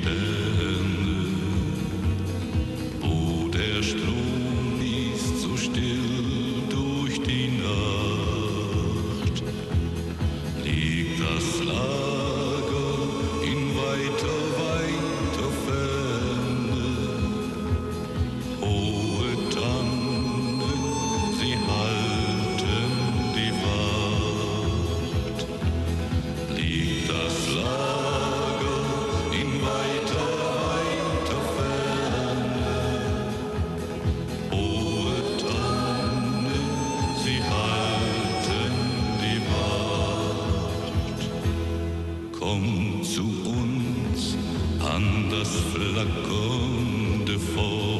Sterne, wo der Strom fließt so still durch die Nacht, liegt das Lager in weiter, weiter Ferne. Hohe Tannen, sie halten die Wacht, liegt das Lager in weiter, weiter Ferne. Hohe Tannen, sie halten die Wacht. Komm zu uns an das flackernde Feuer.